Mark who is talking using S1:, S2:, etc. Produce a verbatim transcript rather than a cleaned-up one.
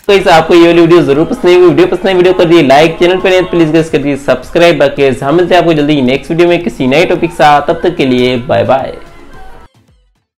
S1: तो इस आपको ये वाली वीडियो जरूर पसंद आई। वीडियो पसंद आई वीडियो कर दिए लाइक, चैनल पर नए प्लीज कर दिए सब्सक्राइब। बाकी हम मिलते हैं आपको जल्दी नेक्स्ट वीडियो में किसी नए टॉपिक के साथ, तब तक के लिए बाय बाय।